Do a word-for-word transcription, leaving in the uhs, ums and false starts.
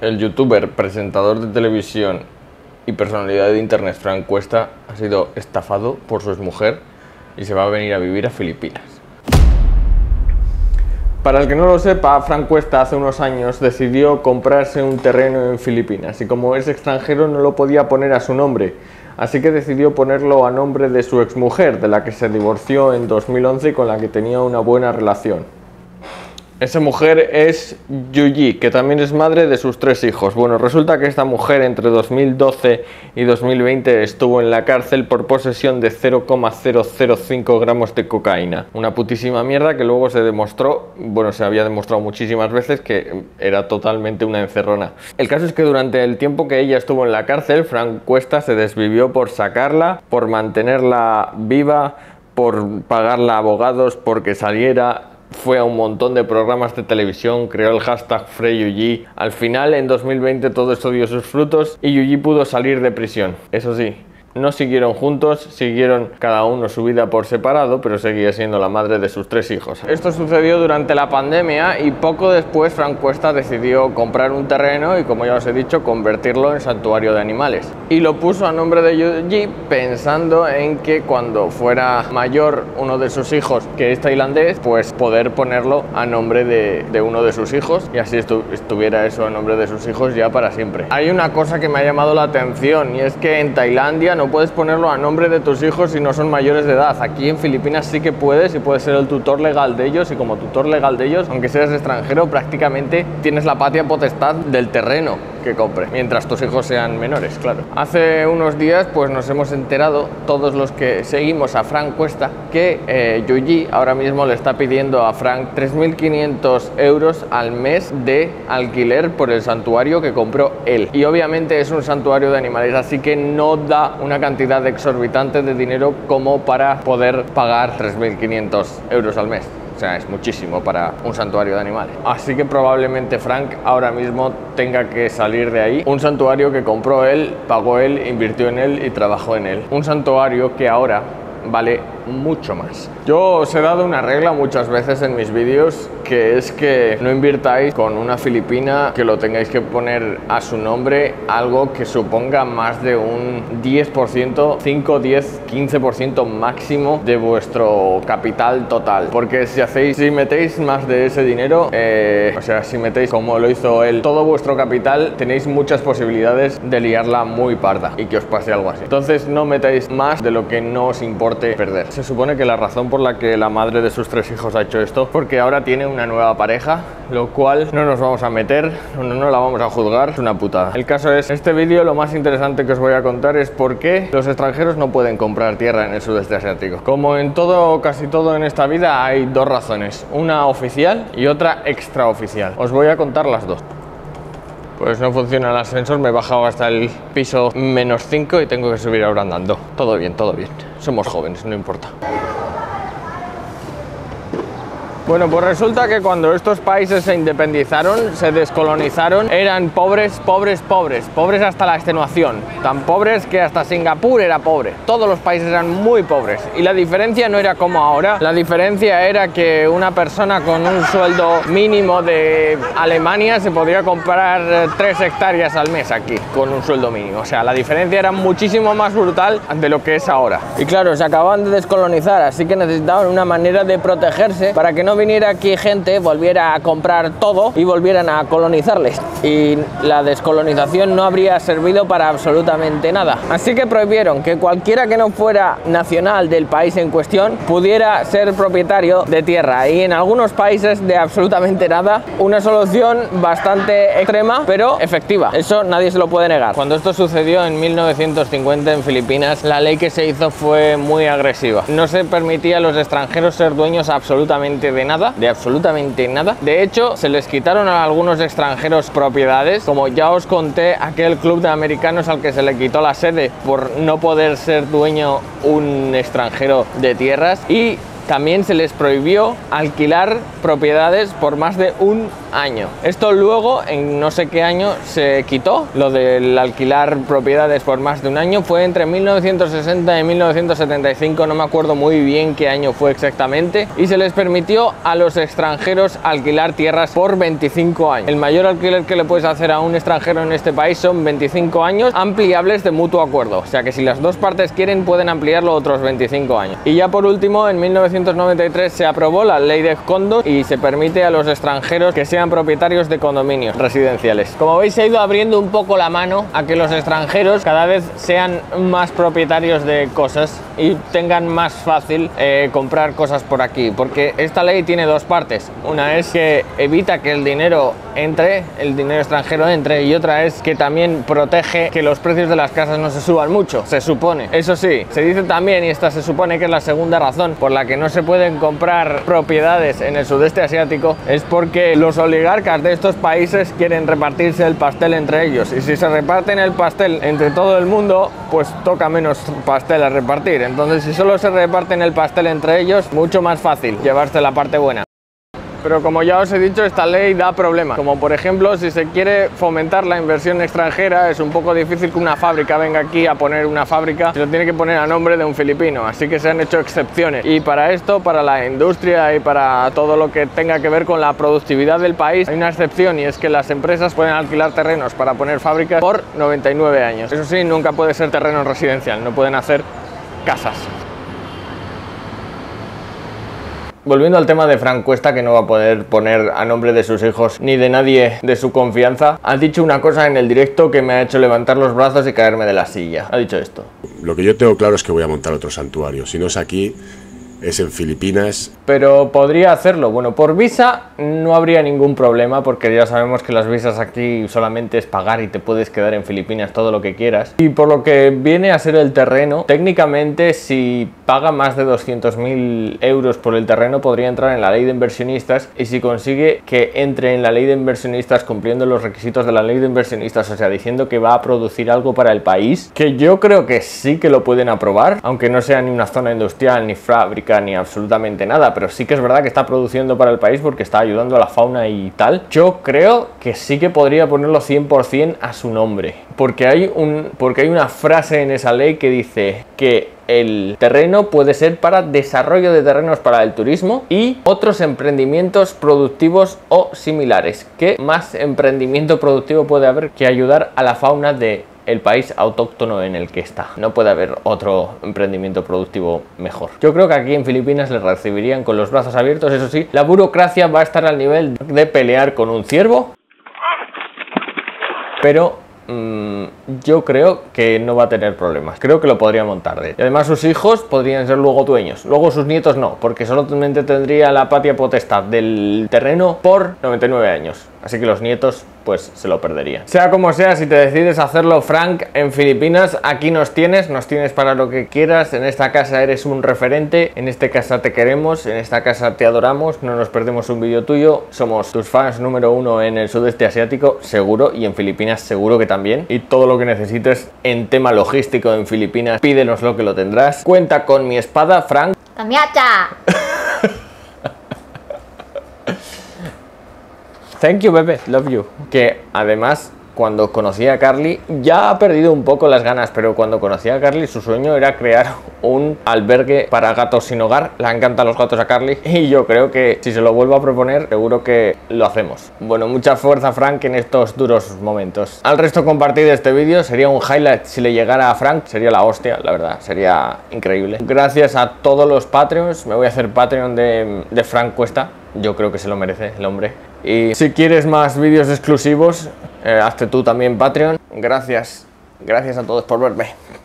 El youtuber, presentador de televisión y personalidad de internet Frank Cuesta ha sido estafado por su exmujer y se va a venir a vivir a Filipinas. Para el que no lo sepa, Frank Cuesta hace unos años decidió comprarse un terreno en Filipinas y como es extranjero no lo podía poner a su nombre, así que decidió ponerlo a nombre de su exmujer, de la que se divorció en dos mil once y con la que tenía una buena relación. Esa mujer es Yuyi, que también es madre de sus tres hijos. Bueno, resulta que esta mujer entre dos mil doce y dos mil veinte estuvo en la cárcel por posesión de cero coma cero cero cinco gramos de cocaína. Una putísima mierda que luego se demostró, bueno, se había demostrado muchísimas veces que era totalmente una encerrona. El caso es que durante el tiempo que ella estuvo en la cárcel, Frank Cuesta se desvivió por sacarla, por mantenerla viva, por pagarla a abogados porque saliera. Fue a un montón de programas de televisión, creó el hashtag FreeYuyi. Al final, en dos mil veinte, todo esto dio sus frutos y Yuyi pudo salir de prisión. Eso sí, no siguieron juntos, siguieron cada uno su vida por separado, pero seguía siendo la madre de sus tres hijos. Esto sucedió durante la pandemia y poco después Frank Cuesta decidió comprar un terreno y, como ya os he dicho, convertirlo en santuario de animales. Y lo puso a nombre de Yuyi pensando en que cuando fuera mayor uno de sus hijos, que es tailandés, pues poder ponerlo a nombre de, de uno de sus hijos y así estu estuviera eso a nombre de sus hijos ya para siempre. Hay una cosa que me ha llamado la atención y es que en Tailandia no No puedes ponerlo a nombre de tus hijos si no son mayores de edad. Aquí en Filipinas sí que puedes y puedes ser el tutor legal de ellos y como tutor legal de ellos, aunque seas extranjero, prácticamente tienes la patria potestad del terreno que compre, mientras tus hijos sean menores, claro. Hace unos días pues nos hemos enterado, todos los que seguimos a Frank Cuesta, que eh, Yuyi ahora mismo le está pidiendo a Frank tres mil quinientos euros al mes de alquiler por el santuario que compró él. Y obviamente es un santuario de animales, así que no da una cantidad exorbitante de dinero como para poder pagar tres mil quinientos euros al mes. O sea, es muchísimo para un santuario de animales. Así que probablemente Frank ahora mismo tenga que salir de ahí. Un santuario que compró él, pagó él, invirtió en él y trabajó en él. Un santuario que ahora vale mucho más. Yo os he dado una regla muchas veces en mis vídeos, que es que no invirtáis con una filipina que lo tengáis que poner a su nombre algo que suponga más de un diez por ciento, cinco, diez, quince por ciento máximo de vuestro capital total, porque si hacéis, si metéis más de ese dinero, eh, o sea, si metéis como lo hizo él todo vuestro capital, tenéis muchas posibilidades de liarla muy parda y que os pase algo así. Entonces no metáis más de lo que no os importe perder. Se supone que la razón por la que la madre de sus tres hijos ha hecho esto, porque ahora tiene una nueva pareja, lo cual no nos vamos a meter, no, no la vamos a juzgar, es una putada. El caso es, este vídeo lo más interesante que os voy a contar es por qué los extranjeros no pueden comprar tierra en el sudeste asiático. Como en todo, casi todo en esta vida, hay dos razones, una oficial y otra extraoficial. Os voy a contar las dos. Pues no funciona el ascensor, me he bajado hasta el piso menos cinco y tengo que subir ahora andando. Todo bien, todo bien. Somos jóvenes, no importa. Bueno, pues resulta que cuando estos países se independizaron, se descolonizaron, eran pobres, pobres, pobres, pobres hasta la extenuación, tan pobres que hasta Singapur era pobre, todos los países eran muy pobres y la diferencia no era como ahora, la diferencia era que una persona con un sueldo mínimo de Alemania se podría comprar tres hectáreas al mes aquí, con un sueldo mínimo, o sea, la diferencia era muchísimo más brutal de lo que es ahora. Y claro, se acababan de descolonizar, así que necesitaban una manera de protegerse para que no viniera aquí gente, volviera a comprar todo y volvieran a colonizarles. Y la descolonización no habría servido para absolutamente nada. Así que prohibieron que cualquiera que no fuera nacional del país en cuestión pudiera ser propietario de tierra. Y en algunos países de absolutamente nada. Una solución bastante extrema, pero efectiva. Eso nadie se lo puede negar. Cuando esto sucedió en mil novecientos cincuenta en Filipinas, la ley que se hizo fue muy agresiva. No se permitía a los extranjeros ser dueños absolutamente de nada, de absolutamente nada. De hecho, se les quitaron a algunos extranjeros propiedades, como ya os conté, aquel club de americanos al que se le quitó la sede por no poder ser dueño un extranjero de tierras, y también se les prohibió alquilar propiedades por más de un año. Esto luego, en no sé qué año, se quitó. Lo del alquilar propiedades por más de un año fue entre mil novecientos sesenta y mil novecientos setenta y cinco, no me acuerdo muy bien qué año fue exactamente, y se les permitió a los extranjeros alquilar tierras por veinticinco años. El mayor alquiler que le puedes hacer a un extranjero en este país son veinticinco años, ampliables de mutuo acuerdo, o sea que si las dos partes quieren pueden ampliarlo otros veinticinco años. Y ya por último, en mil novecientos noventa y tres se aprobó la ley de condos y se permite a los extranjeros que sean propietarios de condominios residenciales. Como veis, se ha ido abriendo un poco la mano a que los extranjeros cada vez sean más propietarios de cosas y tengan más fácil eh, comprar cosas por aquí, porque esta ley tiene dos partes. Una es que evita que el dinero entre, el dinero extranjero entre, y otra es que también protege que los precios de las casas no se suban mucho, se supone. Eso sí, se dice también, y esta se supone que es la segunda razón por la que no se pueden comprar propiedades en el sudeste asiático, es porque los oligarcas de estos países quieren repartirse el pastel entre ellos, y si se reparten el pastel entre todo el mundo, pues toca menos pastel a repartir. Entonces, si solo se reparten el pastel entre ellos, mucho más fácil llevarse la parte buena. Pero como ya os he dicho, esta ley da problemas. Como por ejemplo, si se quiere fomentar la inversión extranjera, es un poco difícil que una fábrica venga aquí a poner una fábrica, se lo tiene que poner a nombre de un filipino, así que se han hecho excepciones. Y para esto, para la industria y para todo lo que tenga que ver con la productividad del país, hay una excepción, y es que las empresas pueden alquilar terrenos para poner fábricas por noventa y nueve años. Eso sí, nunca puede ser terreno residencial, no pueden hacer casas. Volviendo al tema de Frank Cuesta, que no va a poder poner a nombre de sus hijos ni de nadie de su confianza, ha dicho una cosa en el directo que me ha hecho levantar los brazos y caerme de la silla. Ha dicho esto: lo que yo tengo claro es que voy a montar otro santuario. Si no es aquí, es en Filipinas. Pero podría hacerlo. Bueno, por visa no habría ningún problema, porque ya sabemos que las visas aquí solamente es pagar y te puedes quedar en Filipinas todo lo que quieras. Y por lo que viene a ser el terreno, técnicamente si paga más de doscientos mil euros por el terreno podría entrar en la ley de inversionistas, y si consigue que entre en la ley de inversionistas cumpliendo los requisitos de la ley de inversionistas, o sea, diciendo que va a producir algo para el país, que yo creo que sí que lo pueden aprobar, aunque no sea ni una zona industrial, ni fábrica, ni absolutamente nada, pero sí que es verdad que está produciendo para el país porque está ayudando a la fauna y tal. Yo creo que sí que podría ponerlo cien por cien a su nombre, porque hay, un, porque hay una frase en esa ley que dice que el terreno puede ser para desarrollo de terrenos para el turismo y otros emprendimientos productivos o similares. ¿Qué más emprendimiento productivo puede haber que ayudar a la fauna de el país autóctono en el que está? No puede haber otro emprendimiento productivo mejor. Yo creo que aquí en Filipinas le recibirían con los brazos abiertos. Eso sí, la burocracia va a estar al nivel de pelear con un ciervo, pero mmm, yo creo que no va a tener problemas. Creo que lo podría montar de. Y además sus hijos podrían ser luego dueños. Luego sus nietos no, porque solamente tendría la patria potestad del terreno por noventa y nueve años. Así que los nietos pues se lo perderían. Sea como sea, si te decides hacerlo, Frank, en Filipinas, aquí nos tienes, nos tienes para lo que quieras. En esta casa eres un referente, en esta casa te queremos, en esta casa te adoramos, no nos perdemos un vídeo tuyo, somos tus fans número uno en el sudeste asiático, seguro, y en Filipinas seguro que también. Y todo lo que necesites en tema logístico en Filipinas, pídenoslo que lo tendrás. Cuenta con mi espada, Frank. ¡Camiacha! Thank you, bebé, love you. Que además, cuando conocí a Carly, ya ha perdido un poco las ganas, pero cuando conocí a Carly, su sueño era crear un albergue para gatos sin hogar. Le encantan los gatos a Carly y yo creo que si se lo vuelvo a proponer, seguro que lo hacemos. Bueno, mucha fuerza, Frank, en estos duros momentos. Al resto, compartid este vídeo, sería un highlight si le llegara a Frank, sería la hostia, la verdad, sería increíble. Gracias a todos los Patreons, me voy a hacer Patreon de, de Frank Cuesta. Yo creo que se lo merece el hombre. Y si quieres más vídeos exclusivos, eh, hazte tú también Patreon. Gracias, gracias a todos por verme.